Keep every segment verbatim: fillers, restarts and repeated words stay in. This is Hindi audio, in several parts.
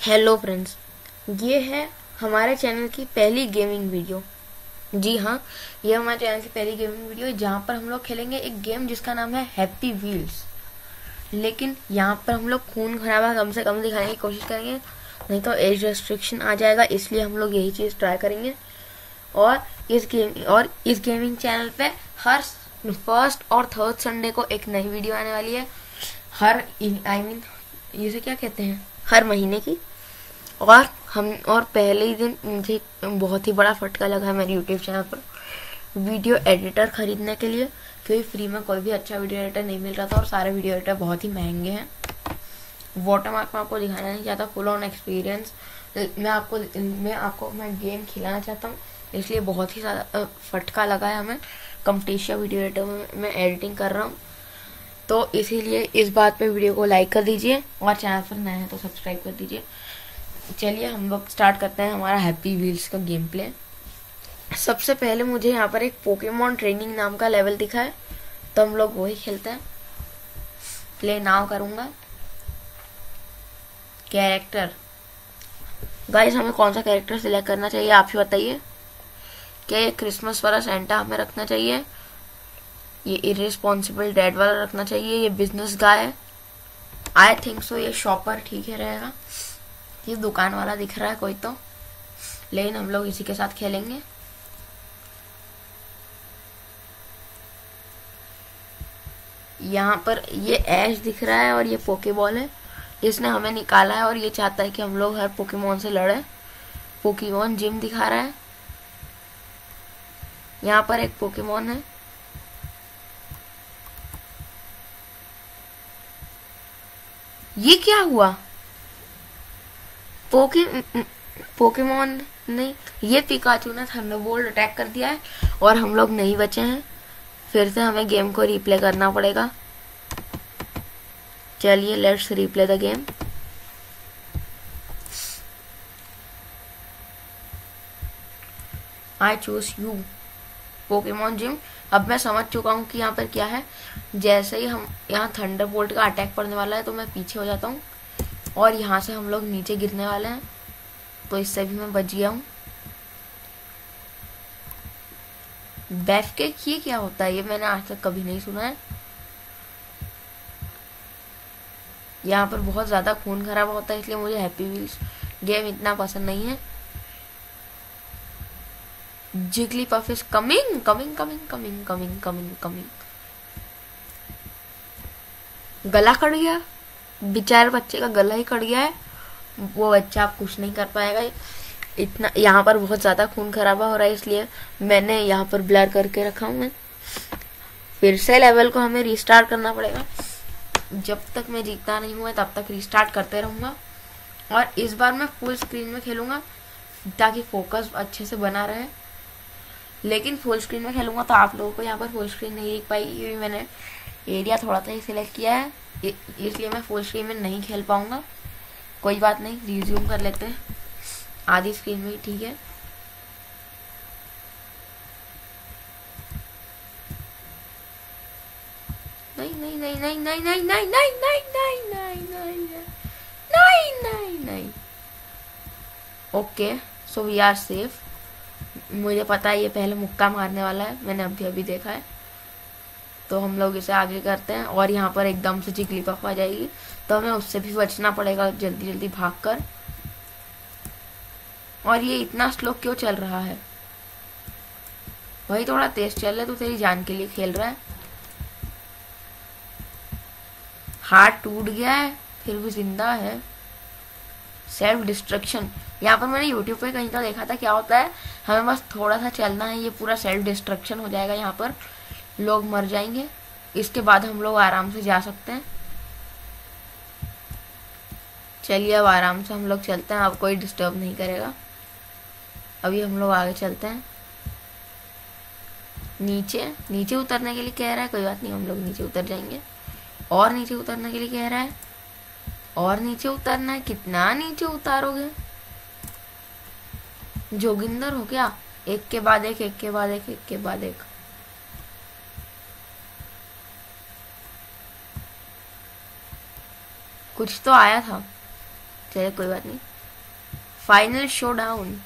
हेलो फ्रेंड्स, ये है हमारे चैनल की पहली गेमिंग वीडियो। जी हाँ, ये हमारे चैनल की पहली गेमिंग वीडियो है जहाँ पर हम लोग खेलेंगे एक गेम जिसका नाम है हैप्पी व्हील्स। लेकिन यहाँ पर हम लोग खून खराबा कम से कम दिखाने की कोशिश करेंगे, नहीं तो एज रेस्ट्रिक्शन आ जाएगा, इसलिए हम लोग यही चीज़ ट्राई करेंगे। और इस गेम और इस गेमिंग चैनल पे हर फर्स्ट और थर्ड संडे को एक नई वीडियो आने वाली है। हर आई मीन इसे क्या कहते हैं, हर महीने की। और हम और पहले ही दिन मुझे बहुत ही बड़ा फटका लगा है मेरे यूट्यूब चैनल पर वीडियो एडिटर खरीदने के लिए, क्योंकि फ्री में कोई भी अच्छा वीडियो एडिटर नहीं मिल रहा था और सारे वीडियो एडिटर बहुत ही महंगे हैं। वाटरमार्क में आपको दिखाना नहीं चाहता, फुल ऑन एक्सपीरियंस मैं आपको मैं आपको मैं गेम खिलाना चाहता हूँ, इसलिए बहुत ही ज़्यादा फटका लगा है हमें। कम्पटिशिया वीडियो एडिटर में मैं एडिटिंग कर रहा हूँ, तो इसीलिए इस बात पे वीडियो को लाइक कर दीजिए और चैनल पर नए हैं तो सब्सक्राइब कर दीजिए। चलिए हम लोग स्टार्ट करते हैं हमारा हैप्पी व्हील्स का गेम प्ले। सबसे पहले मुझे यहाँ पर एक पोकेमॉन ट्रेनिंग नाम का लेवल दिखा है, तो हम लोग वही खेलते हैं। प्ले नाउ करूँगा। कैरेक्टर, गाइस हमें कौन सा कैरेक्टर सिलेक्ट करना चाहिए आप ही बताइए। क्या ये क्रिसमस वाला सेंटा हमें रखना चाहिए, ये इरेस्पॉन्सिबल डैड वाला रखना चाहिए, ये बिजनेस गाय है, आई थिंक सो ये शॉपर ठीक है रहेगा। ये दुकान वाला दिख रहा है कोई तो, लेकिन हम लोग इसी के साथ खेलेंगे। यहाँ पर ये ऐश दिख रहा है और ये पोकेबॉल है, इसने हमें निकाला है और ये चाहता है कि हम लोग हर पोकेमॉन से लड़े। पोकेमॉन जिम दिखा रहा है, यहाँ पर एक पोकेमॉन है। ये क्या हुआ? पोके पोकेमॉन नहीं, ये पिकाचू ने थंडरबोल्ट अटैक कर दिया है और हम लोग नहीं बचे हैं। फिर से हमें गेम को रिप्ले करना पड़ेगा। चलिए let's replay the game. I choose you Pokemon gym. अब मैं समझ चुका हूँ कि यहाँ पर क्या है। जैसे ही हम यहाँ थंडरबोल्ट का अटैक पड़ने वाला है तो मैं पीछे हो जाता हूँ और यहाँ से हम लोग नीचे गिरने वाले हैं, तो इससे भी मैं बच गया हूँ। बैफ के ये क्या होता है, ये मैंने आज तक कभी नहीं सुना है। यहाँ पर बहुत ज्यादा खून खराब होता है, इसलिए मुझे हैप्पी व्हील्स गेम इतना पसंद नहीं है। Jigglypuff is coming coming coming coming coming coming coming. गला कट गया, बेचारे बच्चे का गला ही कट गया है। वो बच्चा आप कुछ नहीं कर पाएगा। इतना यहाँ पर बहुत ज्यादा खून खराबा हो रहा है, इसलिए मैंने यहाँ पर ब्लर करके रखा हूँ मैं। फिर से लेवल को हमें रिस्टार्ट करना पड़ेगा। जब तक मैं जीतता नहीं हुआ तब तक रिस्टार्ट करते रहूंगा। और इस बार मैं फुल स्क्रीन में खेलूंगा ताकि फोकस अच्छे से बना रहे। लेकिन फुल स्क्रीन में खेलूंगा तो आप लोगों को यहाँ पर फुल स्क्रीन नहीं दिख पाएगी, क्योंकि मैंने एरिया थोड़ा सा ही सिलेक्ट किया है, इसलिए मैं फुल स्क्रीन में नहीं खेल पाऊंगा। कोई बात नहीं, रिज्यूम कर लेते हैं आधी स्क्रीन में ही, ठीक है। नहीं नहीं नहीं नहीं नहीं नहीं नहीं नहीं नहीं नहीं नहीं नहीं नहीं नहीं नहीं। Okay so we are safe. मुझे पता है ये पहले मुक्का मारने वाला है, मैंने अभी अभी देखा है। तो हम लोग इसे आगे करते हैं और यहाँ पर एकदम से जिगलीपफ आ जाएगी, तो हमें उससे भी बचना पड़ेगा जल्दी जल्दी भागकर। और ये इतना स्लो क्यों चल रहा है? वही थोड़ा तेज चल रहा है, तो तेरी जान के लिए खेल रहा है। हाथ टूट गया है फिर भी जिंदा है। सेल्फ डिस्ट्रक्शन, यहाँ पर मैंने यूट्यूब पे कहीं तो देखा था क्या होता है, हमें बस थोड़ा सा चलना है, ये पूरा सेल्फ डिस्ट्रक्शन हो जाएगा, यहाँ पर लोग मर जाएंगे। इसके बाद हम लोग आराम से जा सकते हैं। चलिए अब आराम से हम लोग चलते हैं, अब कोई डिस्टर्ब नहीं करेगा। अभी हम लोग आगे चलते हैं। नीचे नीचे उतरने के लिए कह रहा है, कोई बात नहीं, हम लोग नीचे उतर जाएंगे। और नीचे उतरने के लिए कह रहा है, और नीचे उतरना है। कितना नीचे उतारोगे, जोगिंदर हो क्या? एक के बाद एक, एक के बाद एक, एक के बाद एक। कुछ तो आया था, चलिए कोई बात नहीं। Final showdown.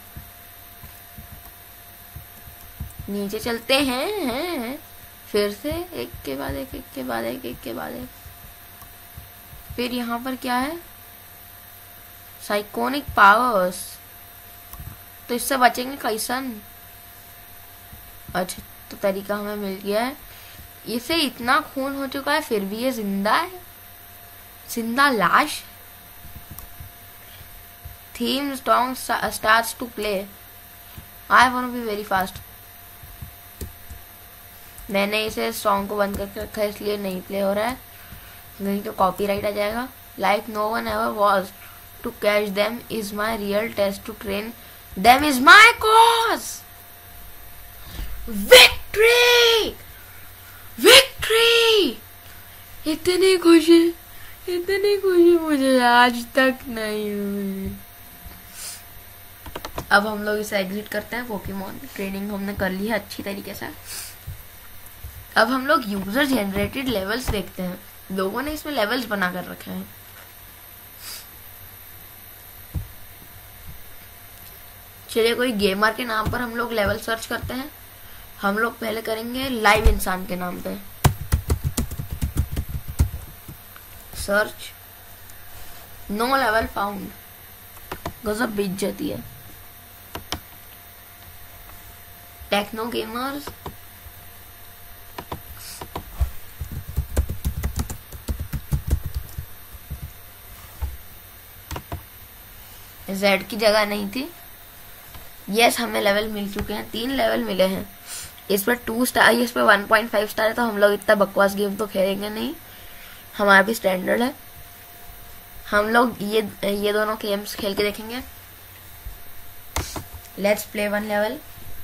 नीचे चलते हैं, हैं फिर से एक के बाद एक, एक के बाद एक, एक के बाद एक। फिर यहाँ पर क्या है? साइकोनिक पावर्स। तो इससे बचेंगे कैसन? अच्छा, तो तरीका हमें मिल गया है। इसे इतना खून हो चुका है फिर भी ये जिंदा है, जिंदा लाश। Theme song starts to play. I want to be very fast. मैंने इसे सॉन्ग को बंद करके रखा है इसलिए नहीं प्ले हो रहा है, नहीं तो कॉपीराइट आ जाएगा। Like no one ever was to catch them is my real test to train them is my cause. Victory, victory. इतनी खुशी, इतनी खुशी मुझे आज तक नहीं हुई। अब हम लोग इसे एग्जिट करते हैं। पोकेमॉन ट्रेनिंग हमने कर ली है अच्छी तरीके से। अब हम लोग यूजर जनरेटेड लेवल्स देखते हैं। लोगों ने इसमें लेवल्स बना कर रखे हैं। चलिए कोई गेमर के नाम पर हम लोग लेवल सर्च करते हैं। हम लोग पहले करेंगे लाइव इंसान के नाम पे सर्च। No level found. गजब बेइज्जती है। Techno gamers. जेड की जगह नहीं थी। यस, हमें लेवल मिल चुके हैं, तीन लेवल मिले हैं। इस पर टू स्टार, इस पर वन पॉइंट फाइव स्टार है। तो हम लोग इतना बकवास गेम तो खेलेंगे नहीं, हमारा भी स्टैंडर्ड है। हम लोग ये ये दोनों गेम्स खेल के देखेंगे। Let's play one level.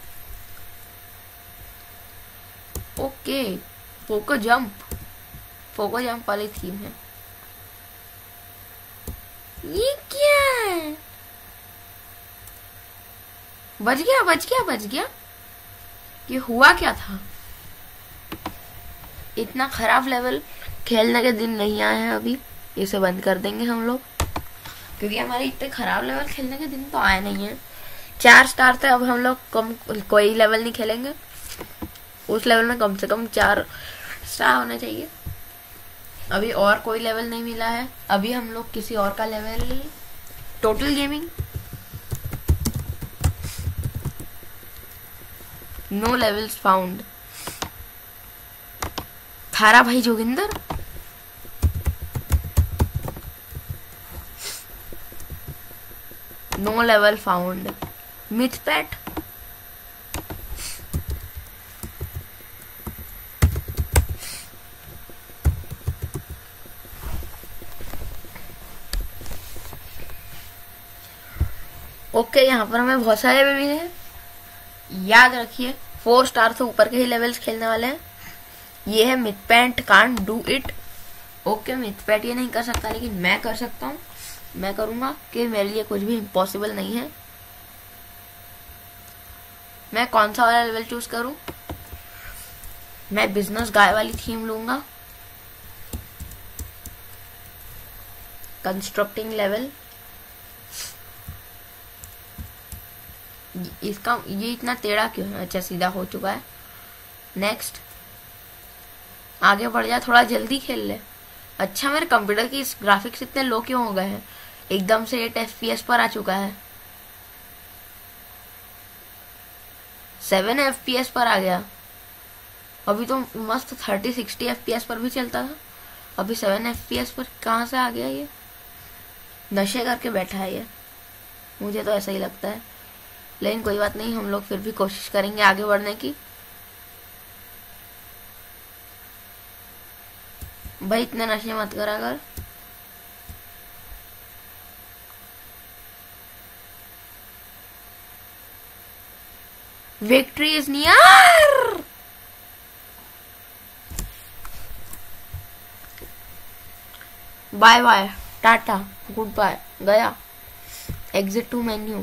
Okay, pogo jump, pogo jump वाली थीम है। ये क्या है? बच गया, बच गया, बच गया। ये हुआ क्या था? इतना खराब लेवल खेलने के दिन नहीं आए हैं अभी। इसे बंद कर देंगे हम लोग, क्योंकि हमारे इतने खराब लेवल खेलने के दिन तो आए नहीं है। चार स्टार थे, अब हम लोग कम कोई लेवल नहीं खेलेंगे। उस लेवल में कम से कम चार स्टार होने चाहिए। अभी और कोई लेवल नहीं मिला है। अभी हम लोग किसी और का level, total gaming. No levels found. Thara Bhai Joginder. No level found. Mythpat. Okay, यहाँ पर हमें बहुत सारे भी मिले हैं। याद रखिए, फोर स्टार से ऊपर के ही लेवल्स खेलने वाले हैं। ये है Mythpat can't do it. Okay, Mythpat ये नहीं कर सकता, लेकिन मैं कर सकता हूँ। मैं करूंगा कि मेरे लिए कुछ भी इम्पॉसिबल नहीं है। मैं कौन सा वाला लेवल चूज करूं? मैं बिजनेस गाय वाली थीम लूंगा। Constructing level. इसका ये इतना टेढ़ा क्यों है? अच्छा, सीधा हो चुका है। नेक्स्ट, आगे बढ़ जा, थोड़ा जल्दी खेल ले। अच्छा, मेरे कंप्यूटर की ग्राफिक्स इतने लो क्यों हो गए हैं? एकदम से एट एफ पी एस पर आ चुका है, सेवन एफ पी एस पर आ गया। अभी तो मस्त thirty sixty F P S पर भी चलता था, अभी सेवन एफ पी एस पर कहाँ से आ गया? ये नशे करके बैठा है ये, मुझे तो ऐसा ही लगता है। लेकिन कोई बात नहीं, हम लोग फिर भी कोशिश करेंगे आगे बढ़ने की। भाई इतने नशे मत करा कर। Victory is near. Bye bye, टाटा, गुड बाय, गया। Exit to menu.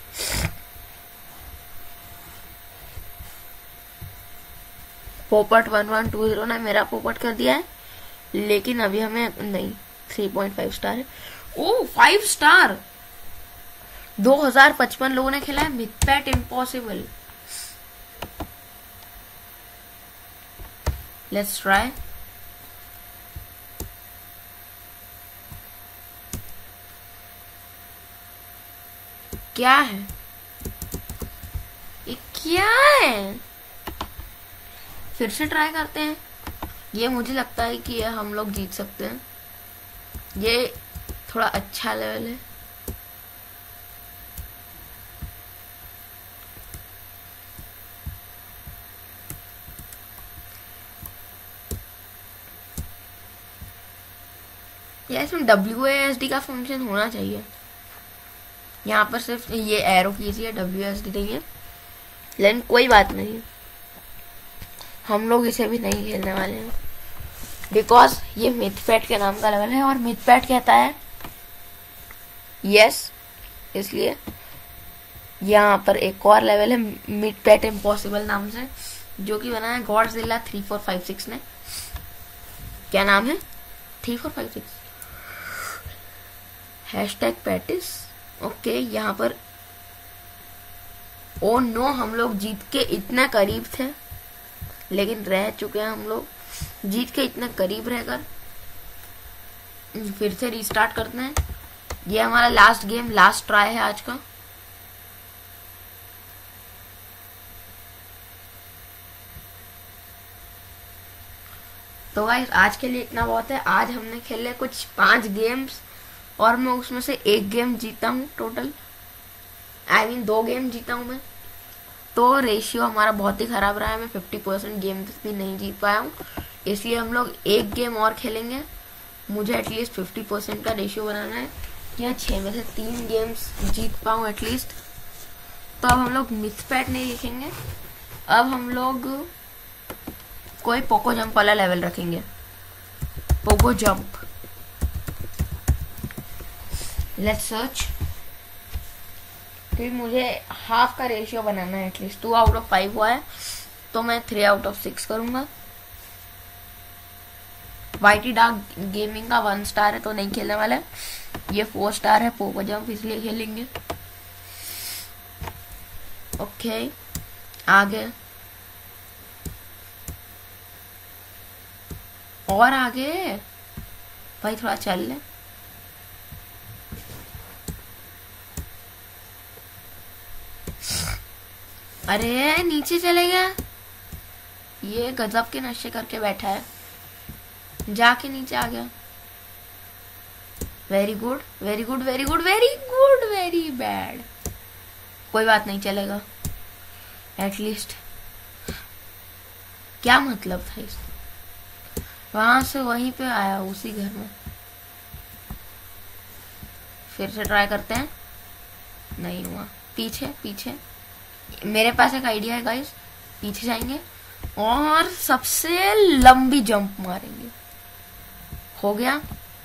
पोपट वन वन टू जीरो ने मेरा पोपट कर दिया है, लेकिन अभी हमें नहीं, थ्री पॉइंट फाइव स्टार है। ओ फाइव स्टार, दो हजार पचपन लोगों ने खेला है मिथपैट इम्पॉसिबल। Let's try. क्या है ये, क्या है? फिर से ट्राई करते हैं। ये मुझे लगता है कि ये हम लोग जीत सकते हैं। ये थोड़ा अच्छा लेवल है। या इसमें डब्ल्यू ए एस डी का फंक्शन होना चाहिए। यहाँ पर सिर्फ ये एरो कीज है, डब्ल्यू एस डी नहीं है, लेकिन कोई बात नहीं, हम लोग इसे भी नहीं खेलने वाले हैं बिकॉज ये मिथपैट के नाम का लेवल है और मिथपैट कहता है यस। इसलिए यहाँ पर एक और लेवल है मिथपैट इम्पॉसिबल नाम से, जो कि बनाया है Godzilla three four five six ने। क्या नाम है? Three four five six hashtag पैटिस। ओके, यहाँ पर ओ नो, हम लोग जीत के इतने करीब थे लेकिन रह चुके हैं हम लोग। जीत के इतने करीब रहकर फिर से रीस्टार्ट करते हैं। ये हमारा लास्ट गेम, लास्ट ट्राई है आज का। तो गाइस आज के लिए इतना बहुत है। आज हमने खेले कुछ पांच गेम्स और मैं उसमें से एक गेम जीता हूँ टोटल। आई मीन दो गेम जीता हूँ मैं, तो रेशियो हमारा बहुत ही खराब रहा है। मैं फिफ्टी परसेंट गेम भी नहीं जीत पाया हूँ, इसलिए हम लोग एक गेम और खेलेंगे। मुझे एटलीस्ट फिफ्टी परसेंट का रेशियो बनाना है, या छः में से तीन गेम्स जीत पाऊँ एटलीस्ट। तो अब हम लोग मिथपैट नहीं लिखेंगे, अब हम लोग कोई पोको जंप वाला लेवल रखेंगे। Pogo jump, let's search. फिर मुझे हाफ का रेशियो बनाना है, at least two out of five हुआ है तो मैं थ्री आउट ऑफ सिक्स करूंगा। वाइटी डार्क गेमिंग का वन स्टार है तो नहीं खेलने वाला है। ये फोर स्टार है पोको जंप, इसलिए खेलेंगे। ओके, आगे और आगे भाई थोड़ा चल ले। अरे नीचे चले गया, ये गजब के नशे करके बैठा है, जाके नीचे आ गया। Very good very good very good very good very bad, कोई बात नहीं, चलेगा एटलीस्ट। क्या मतलब था इस, वहां से वहीं पे आया, उसी घर में। फिर से ट्राई करते हैं, नहीं हुआ। पीछे पीछे, मेरे पास एक आइडिया है गाइस। पीछे जाएंगे और सबसे लंबी जंप मारेंगे। हो गया।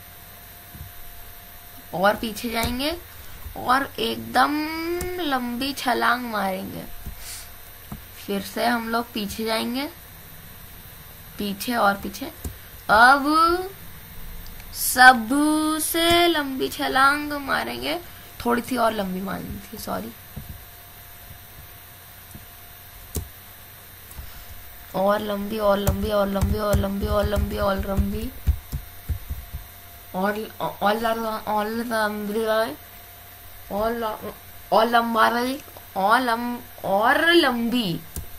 और पीछे जाएंगे और एकदम लंबी छलांग मारेंगे। फिर से हम लोग पीछे जाएंगे, पीछे और पीछे। अब सबसे लंबी छलांग मारेंगे, थोड़ी सी और लंबी मारनी थी, सॉरी। और लंबी और लंबी और लंबी और लंबी और लंबी और लंबी और और और लंबी और और लंबा रही और लम और लंबी।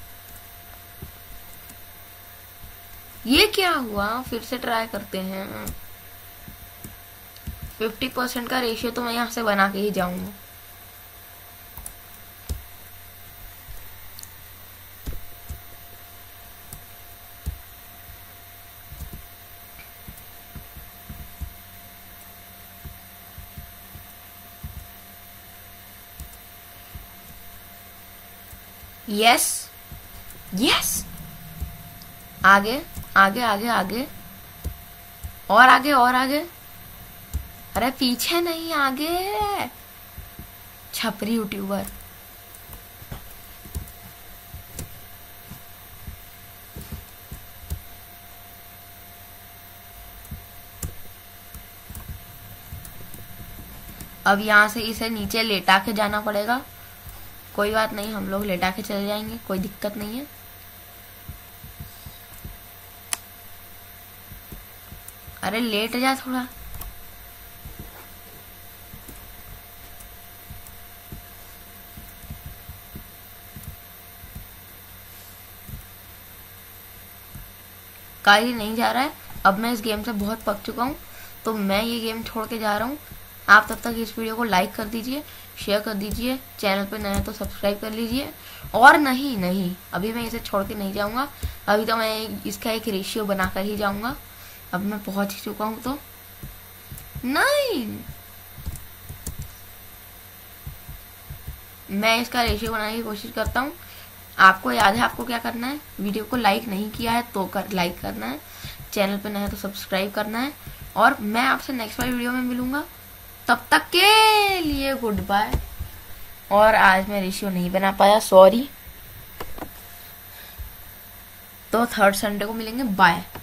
ये क्या हुआ? फिर से ट्राई करते हैं। फिफ्टी परसेंट का रेशियो तो मैं यहाँ से बना के ही जाऊंगा। यस यस, आगे आगे आगे आगे और आगे और आगे। अरे पीछे नहीं, आगे। छपरी यूट्यूबर। अब यहाँ से इसे नीचे लेटा के जाना पड़ेगा। कोई बात नहीं, हम लोग लेटा के चले जाएंगे, कोई दिक्कत नहीं है। अरे लेट जा थोड़ा। काई नहीं जा रहा है। अब मैं इस गेम से बहुत पक चुका हूँ, तो मैं ये गेम छोड़ के जा रहा हूँ। आप तब तक इस वीडियो को लाइक कर दीजिए, शेयर कर दीजिए, चैनल पे नए तो सब्सक्राइब कर लीजिए। और नहीं नहीं अभी मैं इसे छोड़ के नहीं जाऊँगा, अभी तो मैं इसका एक रेशियो बना कर ही जाऊँगा। अब मैं पहुँच ही चुका हूँ। तो नहीं, मैं इसका रेशियो बनाने की कोशिश करता हूँ। आपको याद है आपको क्या करना है? वीडियो को लाइक नहीं किया है तो कर लाइक करना है, चैनल पे नया है तो सब्सक्राइब करना है। और मैं आपसे नेक्स्ट वाली वीडियो में मिलूंगा, तब तक के लिए गुड बाय। और आज मैं रेशियो नहीं बना पाया, सॉरी। तो थर्ड संडे को मिलेंगे, बाय।